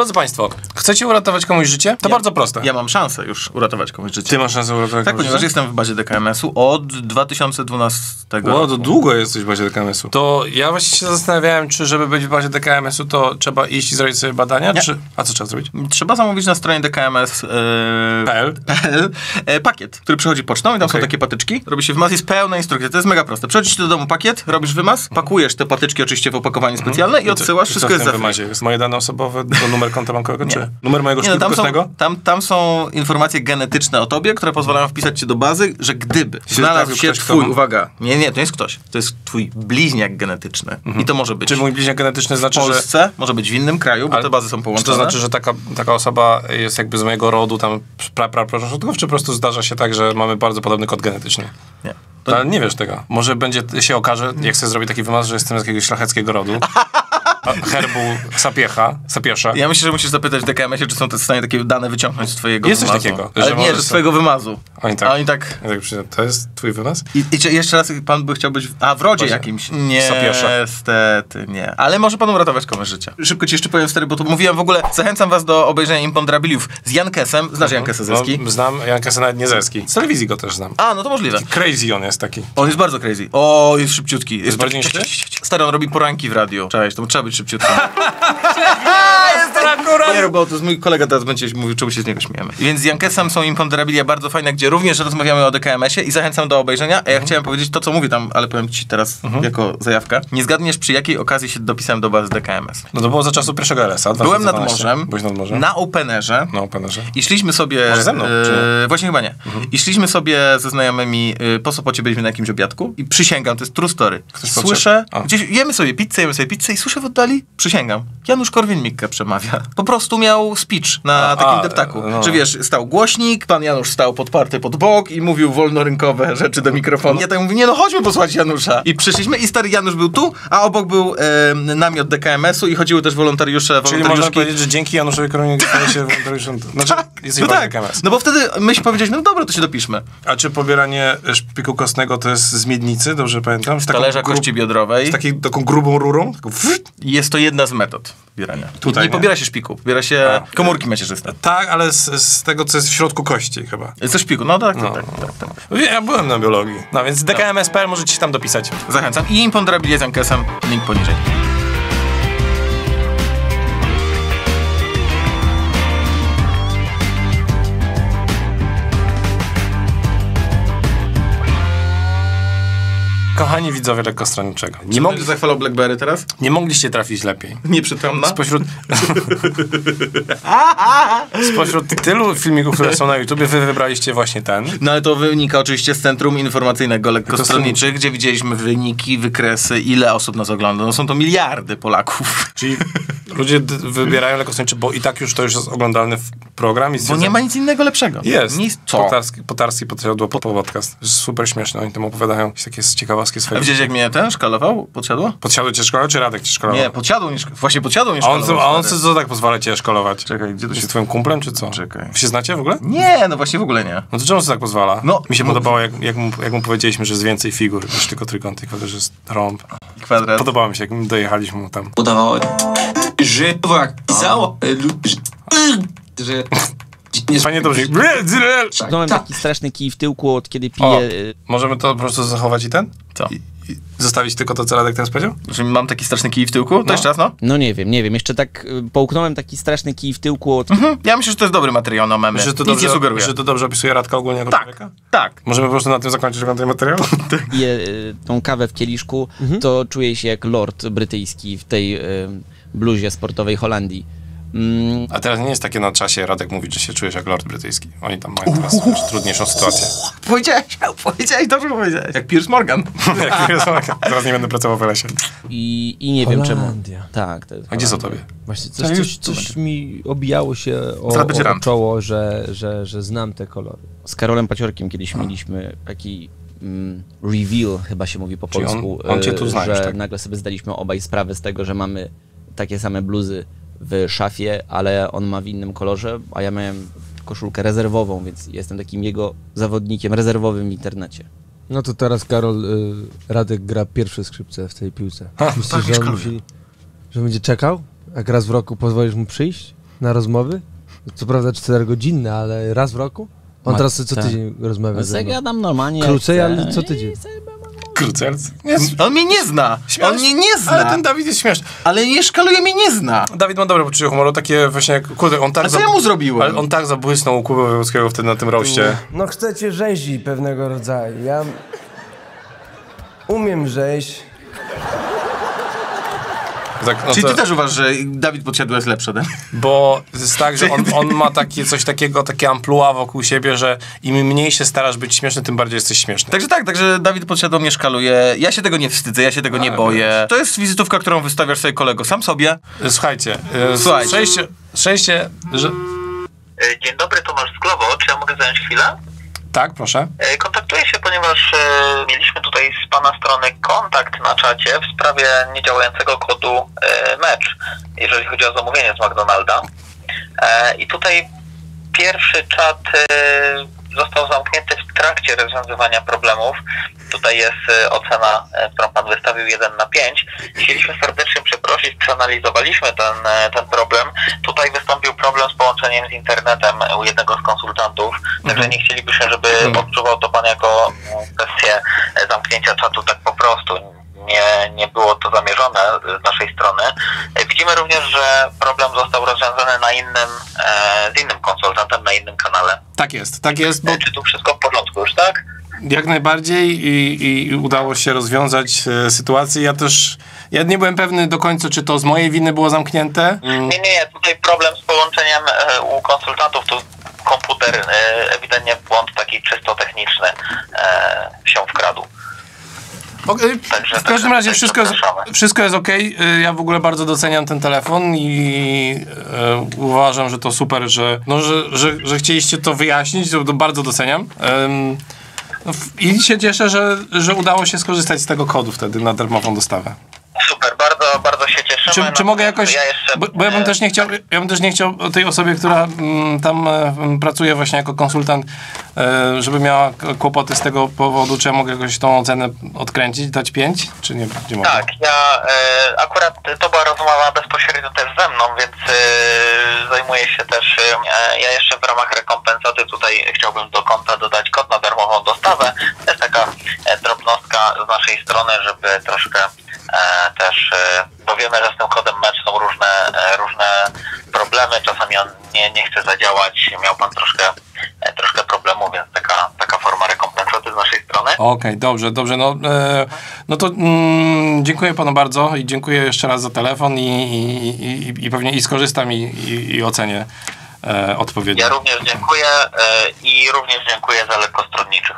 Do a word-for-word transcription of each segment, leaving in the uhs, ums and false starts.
Drodzy Państwo, chcecie uratować komuś życie? To ja, bardzo proste. Ja mam szansę już uratować komuś życie. Ty masz szansę uratować tak, komuś ponieważ życie? jestem w bazie D K M S-u od dwa tysiące dwunastego O, roku. to długo jesteś w bazie D K M S-u. To ja właśnie się zastanawiałem, czy żeby być w bazie D K M S-u, to trzeba iść i zrobić sobie badania, czy... A co trzeba zrobić? Trzeba zamówić na stronie D K M S P L e, pakiet, który przychodzi pocztą i tam okay. są takie patyczki. Robi się wymaz, jest pełna instrukcja. To jest mega proste. Przychodzi ci do domu pakiet, robisz wymaz, pakujesz te patyczki oczywiście w opakowanie specjalne i, i odsyłasz. I wszystko jest za wymazie? Jest moje dane osobowe, to numer konta bankowego, czy numer mojego nie, no, szpiku tam kostnego? Są, tam, tam są informacje genetyczne o tobie, które pozwalają wpisać cię do bazy, że gdyby znalazł się twój, uwaga, nie, nie, to nie jest ktoś, to jest twój bliźniak genetyczny. Mhm. I to może być Czy mój bliźniak genetyczny znaczy, w Polsce, że... może być w innym kraju, bo ale te bazy są połączone. Czy to znaczy, że taka, taka osoba jest jakby z mojego rodu tam pra, pra, pra, pra, czy po prostu zdarza się tak, że mamy bardzo podobny kod genetyczny? Nie. To... Ale nie wiesz tego. Może będzie się okaże, jak chcę zrobić taki wymaz, że jestem z jakiegoś szlacheckiego rodu. Herbu Sapiecha, Sapiesza. Ja myślę, że musisz zapytać w D K M S-ie, czy są w stanie takie dane wyciągnąć z twojego jest wymazu. Jest coś takiego. Ale że nie, że z twojego wymazu. Oni tak. A oni tak... To jest twój wymaz? I, i jeszcze raz pan by chciał być... W... A, w rodzie Boże. jakimś. Niestety, nie. Ale może pan uratować komuś życie. Szybko ci jeszcze powiem, stary, bo tu mówiłem w ogóle... Zachęcam was do obejrzenia Imponderabiliów z Jankesem. Znasz mhm. Jankesa Zeski? No, znam Jankesa nawet nie Zeski. Z telewizji go też znam. A, no to możliwe. Crazy on jest taki. On jest bardzo crazy. O, jest szybciutki. Jest, jest bardziej niż ty? Stary, on robi poranki w radio. Cześć, to trzeba być szybciutki. Jest to akurat! Nie, bo to jest mój kolega, teraz będzie mówił, czemu się z niego śmiejemy. Więc z Jankesem są Imponderabilia bardzo fajne, gdzie również rozmawiamy o D K M S-ie i zachęcam do obejrzenia. A ja mhm. chciałem powiedzieć to, co mówię tam, ale powiem ci teraz mhm. jako zajawka. Nie zgadniesz, przy jakiej okazji się dopisałem do bazy D K M S. No to było za czasów pierwszego L S-a. Byłem nad morzem, Byłeś nad morzem, na Openerze. Na Openerze. I szliśmy sobie... Może ze mną, e, właśnie chyba nie. Mhm. I szliśmy sobie ze znajomymi, e, po Sopocie byliśmy na jakimś obiadku i przysięgam, to jest true story. Ktoś słyszę, gdzieś jemy sobie pizzę, jemy sobie pizzę i słyszę w oddali, przysięgam, Janusz Korwin-Mikke przemawia. Po prostu miał speech na a, takim a, deptaku. No. Że wiesz, stał głośnik, pan Janusz stał podparty pod bok i mówił wolnorynkowe rzeczy do mikrofonu. Ja tak mówię, nie no, chodźmy posłuchać Janusza. I przyszliśmy i stary Janusz był tu, a obok był e, namiot D K M S-u i chodziły też wolontariusze, Czyli można powiedzieć, że dzięki Januszowi Korwin-Mikke się wolontariuszem... Znaczy, tak, jesteś no tak. D K M S. Tak. No bo wtedy myśmy powiedzieli, no dobra, to się dopiszmy. A czy pobieranie szpiku kostnego to jest z miednicy, dobrze pamiętam? Z talerza grub... kości biodrowej. Z takiej, taką grubą rurą? Taką... Jest to jedna z metod pobierania. Tutaj nie, nie pobiera się szpiku, pobiera się a. komórki macierzyste. Tak, ale z, z tego, co jest w środku kości chyba. Ze szpiku, no tak, no, tak, no. tak, tak. Ja byłem na biologii. No więc D K M S kropka P L możecie się tam dopisać. Zachęcam. I Imponderabilia z Jankesem, link poniżej. Kochani widzowie Lekkostronniczego. Nie mogliście zachwalał BlackBerry teraz? Nie mogliście trafić lepiej. Nieprzytomna? Spośród... Spośród tylu filmików, które są na YouTubie, wy wybraliście właśnie ten. No ale to wynika oczywiście z Centrum Informacyjnego Lekkostronniczych, gdzie widzieliśmy wyniki, wykresy, ile osób nas ogląda. No są to miliardy Polaków. Czyli ludzie wybierają Lekkostronniczy, bo i tak już to już jest oglądalny program. I bo nie ma nic innego lepszego. Jest. Nic, co? Potarski, Potarski podsiadło po podcast. Jest super śmieszne. Oni tam opowiadają jakieś takie ciekawostki swoje. A widziałeś, jak mnie ten szkalował? Podsiadło? Podsiadło cię szkolował, czy Radek cię szkolował? Nie, podsiadło nie szkolował. Właśnie podsiadło nie szkolował. A on, a on co tak pozwala cię szkolować? Czekaj, gdzie to jest? Twoim kumplem, czy co? Czekaj. Wy się znacie w ogóle? Nie, no właśnie w ogóle nie. No to czemu tak pozwala? No, mi się no, podobało, jak, jak, mu, jak mu powiedzieliśmy, że jest więcej figur niż tylko trójkąty, że jest rąb. Kwadrat. Podobało mi się, jak dojechaliśmy mu tam. Udawało, że pisało, że... Panie dobrze. Mam taki straszny kij w tyłku, od kiedy piję... O, możemy to po prostu zachować i ten? Co? I, i zostawić tylko to, co Radek teraz powiedział? Że mam taki straszny kij w tyłku? To no. jeszcze raz, no? No nie wiem, nie wiem. Jeszcze tak y, połknąłem taki straszny kij w tyłku od... Mhm. Ja myślę, że to jest dobry materiał na memy. Że to, Nic dobrze, nie sugeruje. że to dobrze opisuje Radka ogólnie jako tak, człowieka? Tak, Możemy po prostu na tym zakończyć ten materiał? Piję y, tą kawę w kieliszku, mhm. to czuję się jak lord brytyjski w tej y, bluzie sportowej Holandii. Mm. A teraz nie jest takie na czasie Radek mówić, że się czujesz jak lord brytyjski. Oni tam mają teraz uh, trudniejszą sytuację. Powiedziałeś, powiedziałeś, dobrze powiedziałeś. Jak Piers Morgan. Jak Piers Morgan. Teraz nie będę pracował w lesie. I, i nie Holandia. wiem czemu. Tak. To jest A gdzie są tobie? Właśnie coś, coś, coś mi obijało się o, o czoło, że, że, że znam te kolory. Z Karolem Paciorkiem kiedyś mieliśmy taki mm, reveal, chyba się mówi po Czyli polsku, on, on cię tu zna, że tak? nagle sobie zdaliśmy obaj sprawę z tego, że mamy takie same bluzy w szafie, ale on ma w innym kolorze, a ja miałem koszulkę rezerwową, więc jestem takim jego zawodnikiem rezerwowym w internecie. No to teraz Karol, y, Radek gra pierwsze skrzypce w tej piłce. Ha, Myślisz, że on musi, że będzie czekał? Jak raz w roku pozwolisz mu przyjść? na rozmowy? Co prawda czterogodzinne, ale raz w roku? On Ma, teraz co tak. tydzień rozmawia No, ze mną. gadam normalnie. Krócej, ale co tydzień. Krócej, ale... On mnie nie zna. Śmiesz, On mnie nie zna. Ale ten Dawid jest śmieszny. Ale nie szkaluje, mnie nie zna. Dawid ma dobre poczucie humoru, takie właśnie, kurde, on tak... A co ja mu zrobiłem? Ale on tak zabłysnął u Kuby Wojewódzkiego wtedy na tym roście. No chcecie rzezi pewnego rodzaju. Ja umiem rzeź. Tak, no Czyli to, ty też uważasz, że Dawid Podsiadło jest lepszy ode mnie? Bo jest tak, że on, on ma takie coś takiego, takie amplua wokół siebie, że im mniej się starasz być śmieszny, tym bardziej jesteś śmieszny. Także tak, także Dawid Podsiadło mnie szkaluje. Ja się tego nie wstydzę, ja się tego nie Ale boję. wiesz. To jest wizytówka, którą wystawiasz sobie kolego sam sobie. Słuchajcie, Słuchajcie. Szczęście, szczęście, że... Dzień dobry, Tomasz Sklowo. Czy ja mogę zająć chwilę? Tak, proszę. Kontaktuję się, ponieważ e, mieliśmy tutaj z pana strony kontakt na czacie w sprawie niedziałającego kodu e, mecz, jeżeli chodzi o zamówienie z McDonalda. E, I tutaj pierwszy czat e, został zamknięty w trakcie rozwiązywania problemów. Tutaj jest e, ocena, e, którą pan wystawił jeden na pięć. Chcieliśmy serdecznie przeprosić, przeanalizowaliśmy ten, e, ten problem. Tutaj wystąpił problem z połączeniem z internetem u jednego z konsultantów, także nie chcielibyśmy, żeby odczuwał to pan jako kwestię e, zamknięcia czatu tak po prostu. Nie, nie było to zamierzone z naszej strony. E, Widzimy również, że problem został rozwiązany na innym, e, z innym konsultantem, na innym kanale. Tak jest, tak jest, bo E, Czy tu wszystko w porządku już, tak? jak najbardziej i, i udało się rozwiązać e, sytuację. Ja też, ja nie byłem pewny do końca, czy to z mojej winy było zamknięte. Mm. Nie, nie, nie. Tutaj problem z połączeniem e, u konsultantów. Tu komputer, e, ewidentnie błąd taki czysto techniczny e, się wkradł. O, y, Także- w każdym razie także wszystko jest, zapraszamy. wszystko jest okej. Y, Ja w ogóle bardzo doceniam ten telefon i y, uważam, że to super, że, no, że, że, że chcieliście to wyjaśnić, to, to bardzo doceniam. Ym, no, w- I się cieszę, że, że udało się skorzystać z tego kodu wtedy na darmową dostawę. Super, bardzo, bardzo się cieszymy. Czy, czy mogę jakoś, Ja jeszcze, bo, bo ja bym e, też nie chciał, ja bym też nie chciał tej osobie, która mm, tam e, pracuje właśnie jako konsultant, e, żeby miała k- kłopoty z tego powodu, czy ja mogę jakoś tą ocenę odkręcić, dać pięć, czy nie, nie mogę? Tak, ja e, akurat to była rozmowa bezpośrednio też ze mną, więc e, zajmuję się też, e, ja jeszcze w ramach rekompensaty tutaj chciałbym do konta dodać kod na darmową dostawę. To jest taka e, drobnostka z naszej strony, żeby troszkę e, też, e, bo wiemy, że z tym kodem mecz są różne, e, różne problemy, czasami on nie, nie chce zadziałać, miał pan troszkę, e, troszkę problemu, więc taka, taka forma rekompensaty z naszej strony. Okej, dobrze, dobrze. No, e, no to mm, dziękuję panu bardzo i dziękuję jeszcze raz za telefon i, i, i, i pewnie i skorzystam i, i, i ocenię e, odpowiednio. Ja również dziękuję e, i również dziękuję za lekkostronniczych.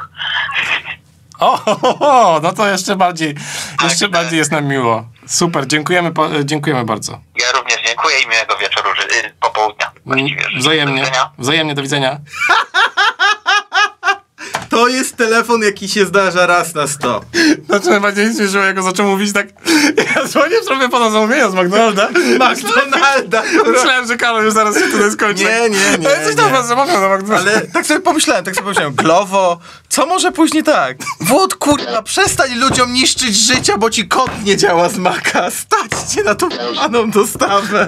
O, ho, ho, ho, no to jeszcze bardziej, jeszcze tak. bardziej jest nam miło. Super, dziękujemy, pa- e, dziękujemy bardzo. Ja również dziękuję i miłego wieczoru, ży- y, popołudnia. Właściwie życzę. Do Wzajemnie, widzenia. wzajemnie, do widzenia. To jest telefon, jaki się zdarza raz na sto. Znaczy najbardziej śmieszyło, jak go zaczął mówić tak, ja dzwonię w sprawie pana zamówienia z McDonalda. McDonalda! Myślałem, że Karol już zaraz się tutaj skończy. Nie, nie, nie, Ale coś tam nie. was zamawiał na McDonalda. Ale tak sobie pomyślałem, tak sobie pomyślałem, Glovo, co może później tak? Wód, kurwa, przestań ludziom niszczyć życia, bo ci kod nie działa z Maca. Stać cię na tą paną dostawę.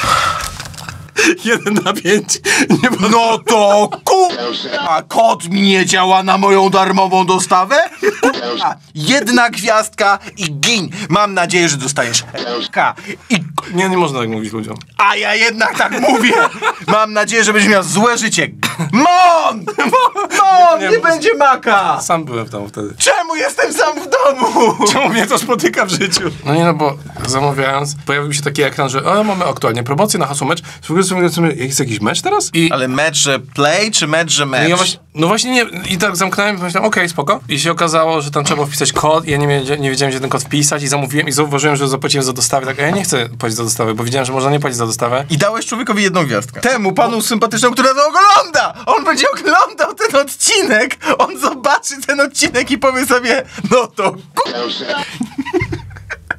Jeden na pięć. Nie ma... No to kurwa, kod mi nie działa na moją darmową dostawę? Kurwa, jedna gwiazdka i gin. Mam nadzieję, że dostajesz K. I Nie, nie można tak mówić ludziom. A ja jednak tak mówię! Mam nadzieję, że będziesz miał złe życie. Mon! Mon! Nie, Nie, będzie Maka! Sam byłem w domu wtedy. Czemu jestem sam w domu? Czemu mnie to spotyka w życiu? No nie, no bo zamawiając, pojawił się taki ekran, że o, mamy aktualnie promocję na hasło mecz. Jest jakiś mecz teraz? I Ale mecz, że play, czy mecz, że no, mecz? ja właśnie, no właśnie nie, i tak zamknąłem i pomyślałem, okej, spoko. I się okazało, że tam trzeba było wpisać kod i ja nie, wiedzia- nie wiedziałem, gdzie ten kod wpisać i zamówiłem i zauważyłem, że zapłaciłem za dostawę. Tak, a ja nie chcę płacić za dostawę, bo widziałem, że można nie płacić za dostawę. I dałeś człowiekowi jedną gwiazdkę. Temu panu sympatycznemu, który to ogląda! On będzie oglądał ten odcinek! On zobaczy ten odcinek i powie sobie, no to ku...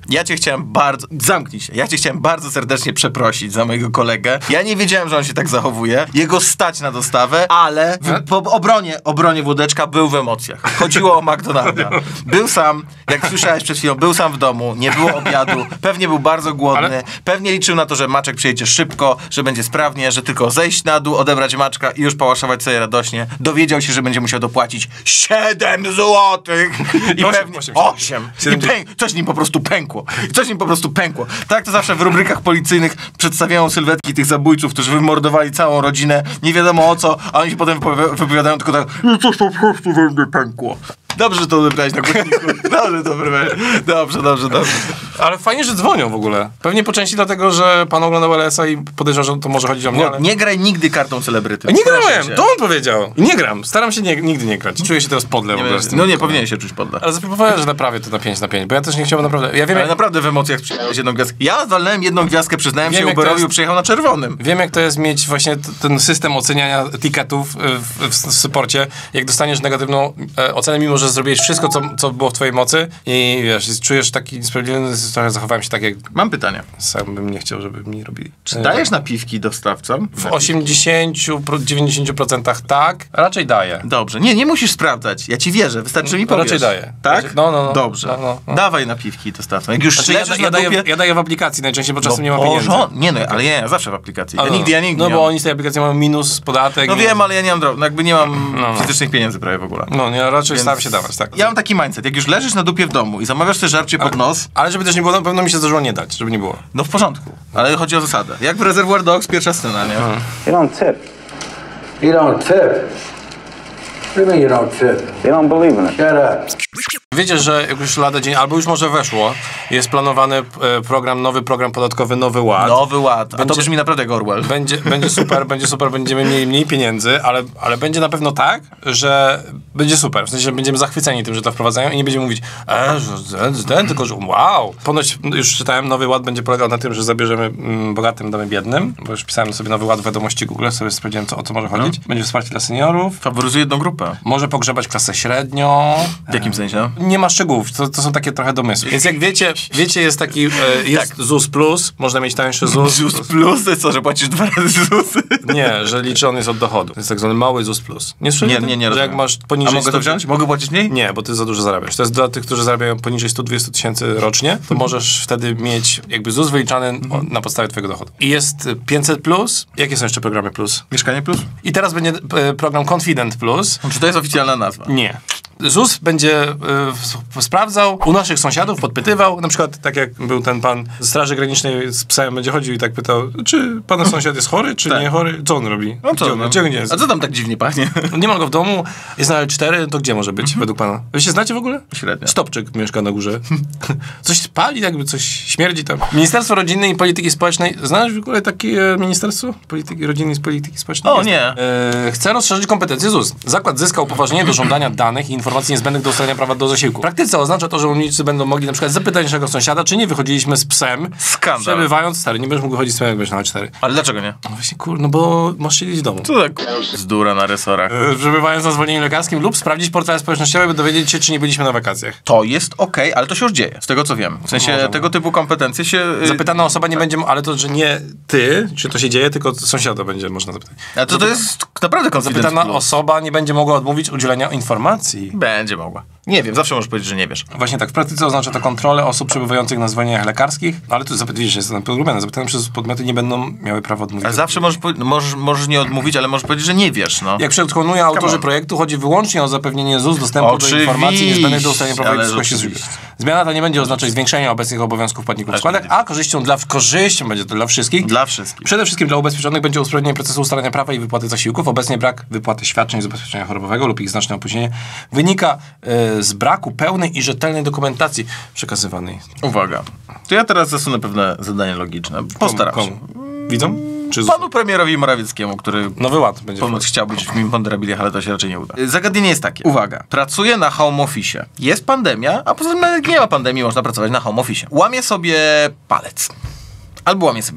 Ja cię chciałem bardzo... Zamknij się. Ja cię chciałem bardzo serdecznie przeprosić za mojego kolegę. Ja nie wiedziałem, że on się tak zachowuje. Jego stać na dostawę, ale w, po obronie, obronie Włodeczka był w emocjach. Chodziło o McDonalda. Był sam, jak słyszałeś przed chwilą, był sam w domu, nie było obiadu, pewnie był bardzo głodny, ale... pewnie liczył na to, że Maczek przyjedzie szybko, że będzie sprawnie, że tylko zejść na dół, odebrać Maczka i już pałaszować sobie radośnie. Dowiedział się, że będzie musiał dopłacić siedem złotych i osiem, pewnie... osiem. I pęk... Coś nim po prostu pękło. Coś nim po prostu pękło. Tak to zawsze w rubrykach policyjnych przedstawiają sylwetki tych zabójców, którzy wymordowali całą rodzinę, nie wiadomo o co, a oni się potem wypowiadają tylko tak, no coś po prostu we mnie pękło. Dobrze, że to odebrałeś na głośniku. Dobrze, dobrze, dobrze, dobrze, dobrze. Ale fajnie, że dzwonią w ogóle. Pewnie po części dlatego, że pan oglądał L S a i podejrzewam, że to może chodzić o mnie, ale... Nie graj nigdy kartą celebryty. Nie grałem, to on powiedział. Nie gram, staram się nie, nigdy nie grać. Czuję się teraz podle w ogóle. No nie, powinien się czuć podle. Ale zapropowałem, że naprawię to na pięć na pięć, bo ja też nie chciałbym naprawdę... Ja wiem, ale jak... naprawdę w emocjach przyjąłeś jedną gwiazdkę. Ja walnąłem jedną gwiazdkę, przyznałem wiem, się Uberowi, jest... przyjechał na czerwonym. Wiem, jak to jest mieć właśnie t- ten system oceniania ticketów w, w, w supporcie. Jak dostaniesz negatywną e, ocenę, mimo że zrobiłeś wszystko, co, co było w twojej mocy i wiesz, czujesz taki niesprawiedliwy, trochę zachowałem się tak, jak... Mam pytanie. Sam bym nie chciał, żeby mi robili. Czy dajesz napiwki dostawcom? W osiemdziesiąt do dziewięćdziesięciu procent tak, raczej daję. Dobrze. Nie, nie musisz sprawdzać. Ja ci wierzę. Wystarczy mi powiesz. Raczej daję. Tak? No, no, no. Dobrze. No, no, no. Dawaj napiwki dostawcom. Jak już znaczy, ja, leżysz ja, na dupie... daję, ja daję w aplikacji najczęściej, bo czasem no, nie ma pieniędzy. Bożo, nie no, ale ja, ja zawsze w aplikacji. Ja no, nigdy, ja nigdy No nie bo mam. oni z tej aplikacji mają minus, podatek. No nie... wiem, ale ja nie mam, no, jakby nie mam no, no. fizycznych pieniędzy prawie w ogóle. No, nie, raczej Więc... staram się dawać, tak. Ja mam taki mindset. Jak już leżysz na dupie w domu i zamawiasz sobie żarcie pod nos... Ale żeby też nie było, na pewno mi się zdarzyło nie dać, żeby nie było. No w porządku. Ale chodzi o zasadę. Jak w Reservoir Dogs pierwsza scena, nie? Hmm. You don't tip. You don't tip. What do you mean you don't tip? You don't believe in it. Shut up. Wiecie, że jak już lada dzień, albo już może weszło, jest planowany e, program, nowy program podatkowy, Nowy Ład. Nowy Ład, a będzie, to brzmi naprawdę jak Orwell. Będzie, będzie super, będzie super, będziemy mieli mniej pieniędzy, ale, ale będzie na pewno tak, że będzie super. W sensie, że będziemy zachwyceni tym, że to wprowadzają i nie będziemy mówić, e, że ten, tylko że wow. Ponoć, już czytałem, Nowy Ład będzie polegał na tym, że zabierzemy mm, bogatym, damy biednym, bo już pisałem sobie Nowy Ład w wiadomości Google, sobie sprawdziłem, co, o co może chodzić. Będzie wsparcie dla seniorów. Faworyzuje jedną grupę. Może pogrzebać klasę średnią. W jakim sensie? Nie ma szczegółów, to, to są takie trochę domysły. Więc jak wiecie, wiecie jest taki, e, jest tak. ZUS Plus, można mieć tańszy ZUS. ZUS Plus to jest co, że płacisz dwa razy ZUS? Nie, że liczony jest od dochodu. To jest tak zwany mały ZUS Plus. Nie Nie, nie, nie. Że jak masz poniżej... A mogę to wziąć? Mogę płacić mniej? Nie, bo ty za dużo zarabiasz. To jest dla tych, którzy zarabiają poniżej sto dwadzieścia tysięcy rocznie, to możesz wtedy mieć jakby ZUS wyliczany na podstawie twojego dochodu. I jest pięćset Plus. Jakie są jeszcze programy Plus? Mieszkanie Plus? I teraz będzie e, program Confident Plus. Czy to jest oficjalna nazwa? Nie. ZUS będzie y, sprawdzał u naszych sąsiadów, podpytywał, na przykład tak jak był ten pan z Straży Granicznej z psem, będzie chodził i tak pytał, czy pana sąsiad jest chory, czy tak. nie chory? Co on robi? No co? Gdzie, No. gdzie, gdzie jest? A co tam tak dziwnie pachnie? Nie ma go w domu, jest na L cztery, to gdzie może być mhm. według pana? Wy się znacie w ogóle? Średnio. Stopczyk mieszka na górze. Coś pali, jakby coś śmierdzi tam. Ministerstwo Rodziny i Polityki Społecznej, znasz w ogóle takie ministerstwo? Polityki Rodziny i Polityki Społecznej? O jest. nie. E, chce rozszerzyć kompetencje ZUS. Zakład zyskał upoważnienie do żądania danych i informacji niezbędnych do ustalenia prawa do zasiłku. W praktyce oznacza to, że urzędnicy będą mogli na przykład zapytać naszego sąsiada, czy nie wychodziliśmy z psem. Skandal. Przebywając, stary, nie będziesz mógł chodzić z psem, jak będziesz na L cztery. Ale dlaczego nie? No właśnie, kur, no bo masz siedzieć w domu. Co tak zdura na resorach? E, przebywając na zwolnieniu lekarskim lub sprawdzić portale społecznościowe, by dowiedzieć się, czy nie byliśmy na wakacjach. To jest okej, okay, ale to się już dzieje, z tego co wiem. W sensie Może. tego typu kompetencje się... Zapytana osoba nie będzie, ale to, że nie ty, czy to się dzieje, tylko sąsiada będzie można zapytać. A to, to jest naprawdę konfident Zapytana plus. osoba nie będzie mogła odmówić udzielenia informacji. Będzie mogła. Nie wiem, zawsze możesz powiedzieć, że nie wiesz. Właśnie tak, w praktyce oznacza to kontrolę osób przebywających na zwolnieniach lekarskich, no ale tu widzisz, jest to pogrubione. Zapytane przez podmioty nie będą miały prawa odmówić. Ale zawsze możesz, możesz, możesz nie odmówić, ale możesz powiedzieć, że nie wiesz, no. Jak przekonują autorzy projektu, chodzi wyłącznie o zapewnienie ZUS dostępu Oczywiście, do informacji niezbędnych do ustalenia prawa i wysokości oczywiście. Zmiana ta nie będzie oznaczać zwiększenia obecnych obowiązków płatników składek, a korzyścią dla, korzyścią będzie to dla wszystkich. Dla wszystkich. Przede wszystkim dla ubezpieczonych będzie usprawnienie procesu ustalania prawa i wypłaty zasiłków. Obecnie brak wypłaty świadczeń z ubezpieczenia chorobowego lub ich znaczne opóźnienie wynika y, z braku pełnej i rzetelnej dokumentacji przekazywanej. Uwaga. To ja teraz zasunę pewne zadanie logiczne. Postaram komu, się. komu? Widzą? Czy Panu premierowi Morawieckiemu, który Nowy Ład będzie ponoć chciał być w imponderabiliach, ale to się raczej nie uda. Zagadnienie jest takie. Uwaga. Pracuję na home office. Jest pandemia, a poza tym jak nie ma pandemii, można pracować na home office. Łamię sobie palec. Albo łamię sobie rękę.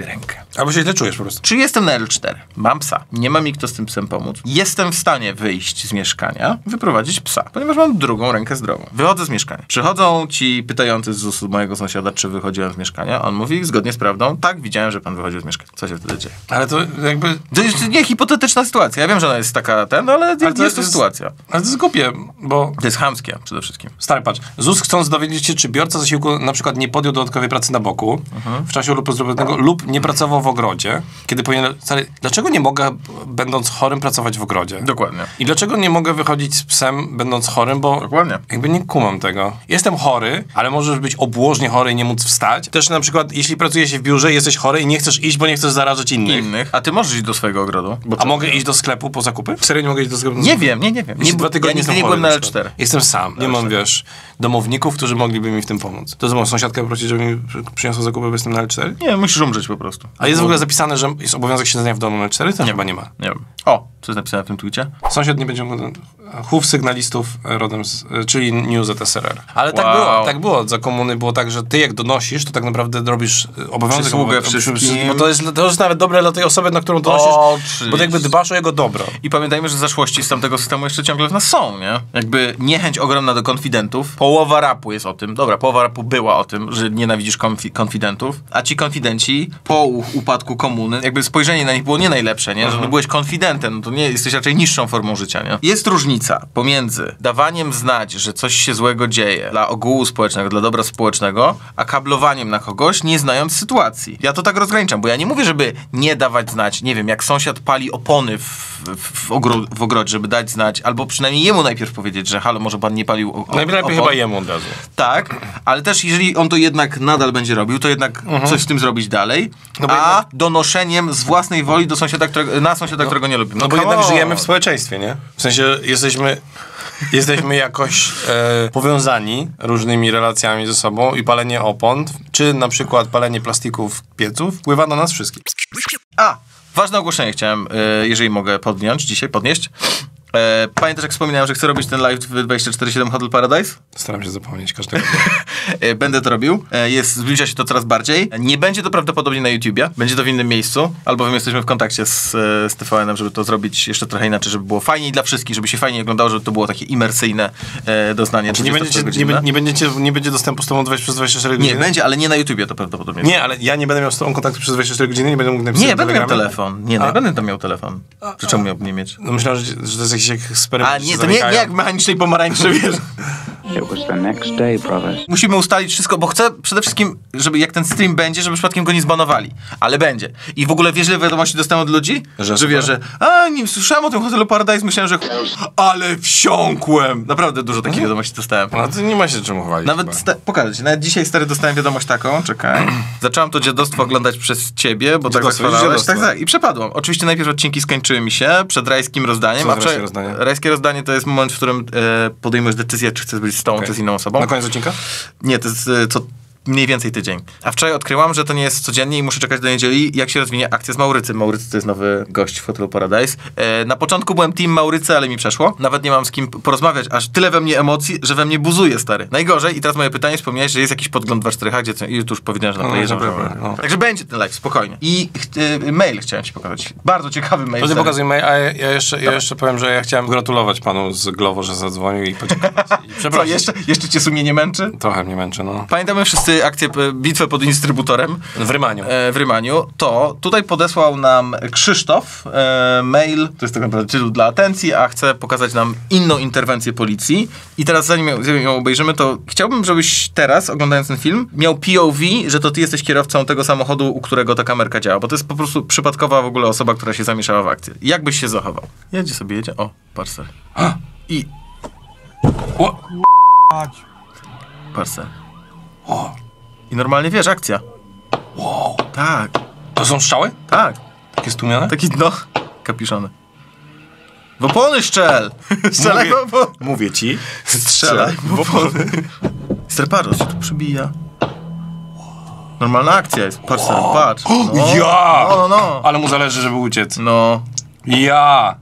Albo się źle czujesz po prostu. Czy jestem na L cztery? Mam psa. Nie ma mi kto z tym psem pomóc. Jestem w stanie wyjść z mieszkania, wyprowadzić psa, ponieważ mam drugą rękę zdrową. Wychodzę z mieszkania. Przychodzą ci pytający z ust mojego sąsiada, czy wychodziłem z mieszkania. On mówi, zgodnie z prawdą, tak, widziałem, że pan wychodził z mieszkania. Co się wtedy dzieje? Ale to jakby... To jest nie hipotetyczna sytuacja. Ja wiem, że ona jest taka ten, ale, ale to jest to jest, sytuacja. Ale to jest głupie, bo... To jest chamskie przede wszystkim. Stary, patrz. Z U S chcąc dowiedzieć się, czy biorca zasiłku na przykład nie podjął dodatkowej pracy na boku mhm. w czasie urlopu zdrowotnego lub nie pracował w ogrodzie, kiedy powinien... Stary, dlaczego nie mogę, będąc chorym, pracować w ogrodzie? Dokładnie. I dlaczego nie mogę wychodzić z psem, będąc chorym, bo... Dokładnie. Jakby nie kumam tego. Jestem chory, ale możesz być obłożnie chory i nie móc wstać. Też na przykład, jeśli pracuje się w biurze, jesteś chory i nie chcesz iść, bo nie chcesz zarażać innych. Innych. A ty możesz iść do swojego ogrodu. Bo A mogę iść do sklepu po zakupy? Serio nie mogę iść do sklepu? Nie wiem, nie, nie wiem. Nie, dwa tygodnie ja jestem nie chory, byłem na L cztery. Jestem sam. Nie mam, wiesz, domowników, którzy mogliby mi w tym pomóc. To z moją sąsiadkę prosić, żeby mi przyniosła zakupy, bo jestem na L cztery? Nie, musisz umrzeć po prostu. A jest w ogóle zapisane, że jest obowiązek siedzenia w domu na L cztery? To nie, chyba nie ma. Nie wiem. O, co jest napisane w tym tweetie? Sąsiad nie będzie mógł... Chów sygnalistów rodem z... czyli New Z S R R. Ale wow. tak było, tak było. Za komuny było tak, że ty jak donosisz, to tak naprawdę robisz obowiązek... Przysługę wszystkim. Bo to jest, to jest nawet dobre dla tej osoby, na którą donosisz, o, bo jakby dbasz o jego dobro. I pamiętajmy, że zaszłości z tamtego systemu jeszcze ciągle w nas są, nie? Jakby niechęć ogromna do konfidentów. Połowa rapu jest o tym. Dobra, połowa rapu była o tym, że nienawidzisz konfi konfidentów, a ci konfidenci po upadku komuny, jakby spojrzenie na nich było nie najlepsze, nie? Że mhm. byłeś konfidentem, no to nie, jesteś raczej niższą formą życia, nie? Jest różnica pomiędzy dawaniem znać, że coś się złego dzieje dla ogółu społecznego, dla dobra społecznego, a kablowaniem na kogoś, nie znając sytuacji. Ja to tak rozgraniczam, bo ja nie mówię, żeby nie dawać znać, nie wiem, jak sąsiad pali opony w, w, w, ogro w ogrodzie, żeby dać znać, albo przynajmniej jemu najpierw powiedzieć, że halo, może pan nie palił o, o, Najlepiej opon. chyba jemu od razu. Tak, ale też jeżeli on to jednak nadal będzie robił, to jednak mhm. coś z tym zrobić dalej, no a jednak... donoszeniem z własnej woli do sąsiada, którego, na sąsiada, no, którego nie lubimy. No, no bo jednak żyjemy w społeczeństwie, nie? W sensie jesteśmy... Jesteśmy jakoś e, powiązani różnymi relacjami ze sobą i palenie opon, czy na przykład palenie plastików w piecu wpływa na nas wszystkich. A, ważne ogłoszenie chciałem, e, jeżeli mogę podjąć dzisiaj, podnieść. E, pamiętasz, jak wspominałem, że chcę robić ten live w dwadzieścia cztery siedem Hotel Paradise? Staram się zapomnieć każdego. e, Będę to robił. E, jest, zbliża się to coraz bardziej. Nie będzie to prawdopodobnie na YouTubie. Będzie to w innym miejscu. Albowiem jesteśmy w kontakcie z, z T V N-em, żeby to zrobić jeszcze trochę inaczej, żeby było fajniej dla wszystkich, żeby się fajnie oglądało, żeby to było takie imersyjne e, doznanie. Czy nie, będziecie, nie, nie, będziecie, nie będzie dostępu z tobą przez dwadzieścia cztery godziny? Nie, będzie, ale nie na YouTubie to prawdopodobnie. Nie, ale ja nie będę miał z tobą kontaktu przez dwadzieścia cztery godziny, nie będę mógł napisać. Nie, będę miał telefon. Nie, no, ja będę tam miał telefon. Czy czemu miałbym nie mieć? No myślałem, że, że to jest jakiś eksperyment. Nie, to nie, nie jak w mechanicznej pomarańczy, wiesz. It was the next day, brothers. Musimy ustalić wszystko, bo chcę przede wszystkim, żeby jak ten stream będzie, żeby przypadkiem go nie zbanowali. Ale będzie. I w ogóle wiesz, ile wiadomości dostałem od ludzi? Że, że wiesz, że a, nie słyszałem o tym Hotelu Paradise, myślałem, że ale wsiąkłem. Naprawdę dużo takich wiadomości dostałem. No to nie ma się czym chwalić. Nawet, pokażę ci, nawet dzisiaj stary dostałem wiadomość taką, czekaj. Zacząłem to dziadostwo oglądać przez ciebie, bo tak zachwalałeś. Tak, tak, i przepadłem. Oczywiście najpierw odcinki skończyły mi się przed rajskim rozdaniem. Co a rajskie rozdanie? Rajskie rozdanie to jest moment, w którym e, podejmujesz decyzję, czy chcesz być z tą, okay. czy z inną osobą. Na koniec odcinka? Nie, to jest e, co mniej więcej tydzień. A wczoraj odkryłam, że to nie jest codziennie i muszę czekać do niedzieli, jak się rozwinie akcja z Maurycy. Maurycy to jest nowy gość w Hotelu Paradise. E, na początku byłem team Maurycy, ale mi przeszło. Nawet nie mam z kim porozmawiać, aż tyle we mnie emocji, że we mnie buzuje, stary. Najgorzej, i teraz moje pytanie, wspomniałeś, że jest jakiś podgląd dwa cztery H, gdzie i tu już powiedziałem, że na player. No, no. Także będzie ten live, spokojnie. I e, mail chciałem ci pokazać. Bardzo ciekawy mail. To nie pokazuj mail, a ja, ja, jeszcze, ja jeszcze powiem, że ja chciałem gratulować panu z Glovo, że zadzwonił i podziękować. I Co, jeszcze, jeszcze cię sumienie męczy? Trochę mnie męczy, no. Pamiętamy wszyscy akcję bitwę pod instrybutorem. W Rymaniu. E, w Rymaniu. To tutaj podesłał nam Krzysztof e, mail, to jest tak naprawdę tytuł dla atencji, a chce pokazać nam inną interwencję policji. I teraz zanim ją, zanim ją obejrzymy, to chciałbym, żebyś teraz, oglądając ten film, miał P O V, że to ty jesteś kierowcą tego samochodu, u którego ta kamerka działa, bo to jest po prostu przypadkowa w ogóle osoba, która się zamieszała w akcję. Jak byś się zachował? Jedzie sobie, jedzie. O, parcel. I... O! Parcel. O! I normalnie wiesz, akcja. Wow. Tak. To są strzały? Tak. Takie stłumione? Taki, no, kapiszony. W opony szczel! Strzelaj w opony! Mówię ci. Strzelaj w opony. Sterparos się tu przybija. Normalna akcja jest. Patrz, wow. patrz. No. Ja! No, no, no. Ale mu zależy, żeby uciec. No. Ja!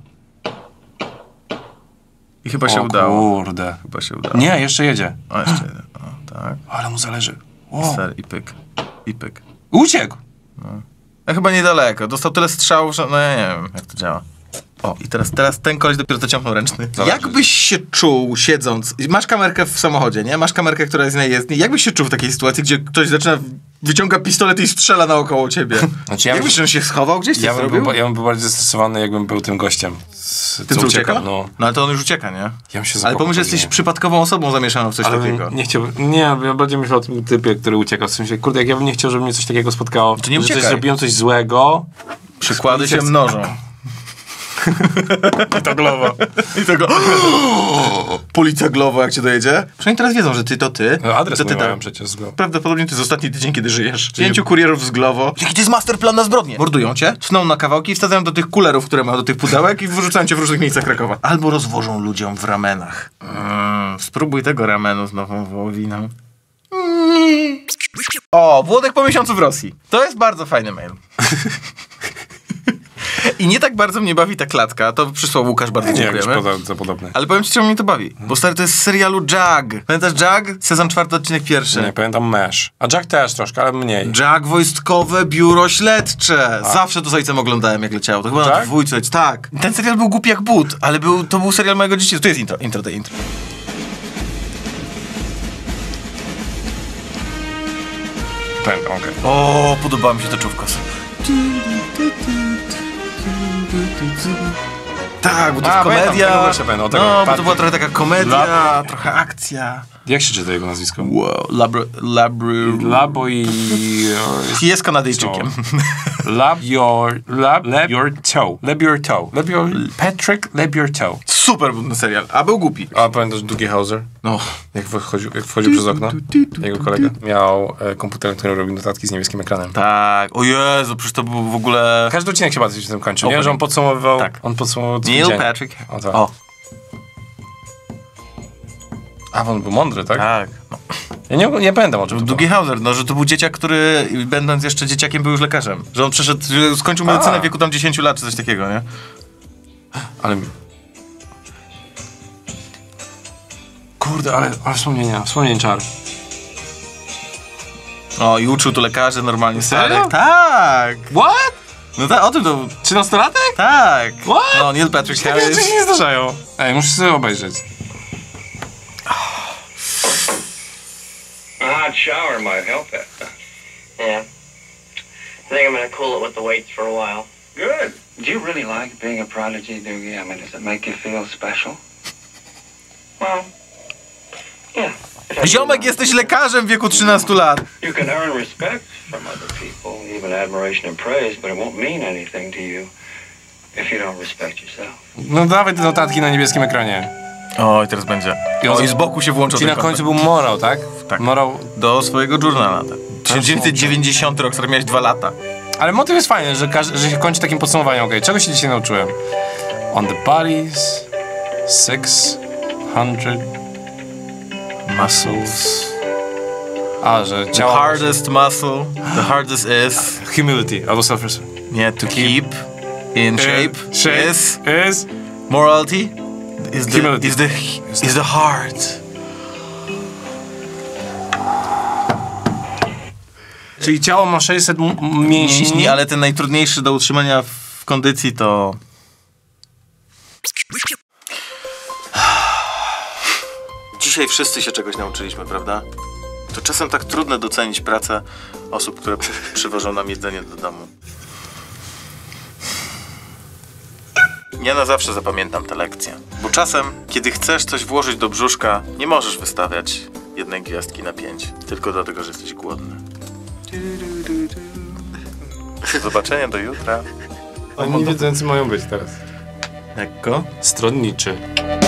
I chyba o, się udało. Kurde. Chyba się udało. Nie, jeszcze jedzie. O, jeszcze jedzie. O, tak. Ale mu zależy. Wow. Ser i pyk. I pyk. Uciekł! No. A chyba niedaleko. Dostał tyle strzałów, że no ja nie wiem, jak to działa. O, i teraz, teraz ten koleś dopiero dociągnął ręczny. Zależy. Jak byś się czuł siedząc? Masz kamerkę w samochodzie, nie? Masz kamerkę, która jest na jezdni. Jak byś się czuł w takiej sytuacji, gdzie ktoś zaczyna, wyciąga pistolet i strzela naokoło ciebie? Znaczy, ja jak byś się schował gdzieś? Ja bym, był, ja bym był bardziej zestresowany, jakbym był tym gościem. Z, tym, co, co ucieka? ucieka? No. no ale to on już ucieka, nie? Ja się ale pomyśl, że jesteś przypadkową osobą zamieszaną w coś ale takiego. Nie chciałbym, nie, ja bardziej myślę o tym typie, który ucieka. W sensie, kurde, jak ja bym nie chciał, żeby mnie coś takiego spotkało. To nie uciekaj. Że coś zrobiłem coś złego. Przykłady się mnożą. I to Glovo. I tego. Policja Glovo, jak cię dojedzie. Przynajmniej teraz wiedzą, że ty to ty. No, adres to ty mają przecież z Glovo. Prawdopodobnie to jest ostatni tydzień, kiedy żyjesz. Pięciu kurierów z Glovo. Jaki to jest masterplan na zbrodnię? Mordują cię, tną na kawałki i wsadzają do tych kulerów, które mają do tych pudełek i wyrzucają cię w różnych miejscach Krakowa. Albo rozwożą ludziom w ramenach. Mm, spróbuj tego ramenu z nową wołowiną. Mm. O, Włodek po miesiącu w Rosji. To jest bardzo fajny mail. I nie tak bardzo mnie bawi ta klatka. To przysłał Łukasz, bardzo nie, dziękujemy. Nie, to podobne. Ale powiem ci, czemu mnie to bawi. Bo stary, to jest z serialu Jag. Pamiętasz Jag? Sezon czwarty, odcinek pierwszy. Nie, pamiętam Mesh. A Jag też troszkę, ale mniej. Jag, wojskowe biuro śledcze. A. Zawsze to z ojcem oglądałem, jak leciało. To chyba Jak? na dwójce. Tak. Ten serial był głupi jak but, ale był, to był serial mojego dzieciństwa. Tu jest intro, intro, to intro. Pamiętam, okej. Okay. O, podobała mi się to czówkos. Tak, bo to jest komedia. Pamiętam, tego, no, bo to była trochę taka komedia, Lab... trochę akcja. Jak się czyta jego nazwisko? Wow, Labro... Labro... Labo i... Jest Kanadyjczykiem. Lab your... Lab... Lab your toe. Lab your toe. Lab your... Patrick Lab your toe. Super był ten serial, a był głupi. A pamiętasz Doogie Howser? No. Jak wchodził, jak wchodził przez okno? Jego kolega miał e, komputer, który robił notatki z niebieskim ekranem. Tak. O Jezu, przecież to był w ogóle... Każdy odcinek się bardzo się tym kończył, nie? Że on podsumowywał... Tak. On podsumowywał Neil dzień. Patrick. O, tak. O. A, on był mądry, tak? Tak. No. Ja nie, nie pamiętam o czym to Doogie Howser, no, że to był dzieciak, który będąc jeszcze dzieciakiem był już lekarzem. Że on przeszedł, że skończył medycynę w wieku tam dziesięciu lat, czy coś takiego, nie? Ale... Kurde, ale, ale wspomnienia, wspomnień czar. O, i uczył tu lekarzy normalnie. Serio? Tak! What? No tak, o tym to... trzynastolatek? Tak! What? No, Neil Patrick Harris. Takie rzeczy się nie zdarzają. Ej, muszę sobie obejrzeć. A hot shower might help it. Yeah. I think I'm gonna cool it with the weights for a while. Good. Do you really like being a prodigy, Doogie? I mean, does it make you feel special? Well, yeah. Ziomek, jesteś lekarzem w wieku trzynastu lat. You can earn respect from other people, even admiration and praise, but it won't mean anything to you if you don't respect yourself. No dawaj te notatki na niebieskim ekranie. O, i teraz będzie. O, i z boku się włączył. Czyli na końcu był morał, tak? Tak. Morał... Do swojego journala. tysiąc dziewięćset dziewięćdziesiąty rok, który miałeś dwa lata. Ale motyw jest fajny, że, każ- że się kończy takim podsumowaniem. Okej, okay, czego się dzisiaj nauczyłem? On the bodies, six hundred muscles. A, że ciało... The hardest muscle, the hardest is... Humility, albo self-respect. Nie, to keep in shape, shape is... is... Morality is the, Humility. is the, is the heart. Czyli ciało ma sześćset m- mięśni, mięśni, ale ten najtrudniejszy do utrzymania w kondycji to... Dzisiaj wszyscy się czegoś nauczyliśmy, prawda? To czasem tak trudno docenić pracę osób, które przywożą nam jedzenie do domu. Ja na zawsze zapamiętam tę lekcję. Bo czasem, kiedy chcesz coś włożyć do brzuszka, nie możesz wystawiać jednej gwiazdki na pięć. Tylko dlatego, że jesteś głodny. Do zobaczenia do jutra. Oni wiedzący mają być teraz. Lekko? Stronniczy.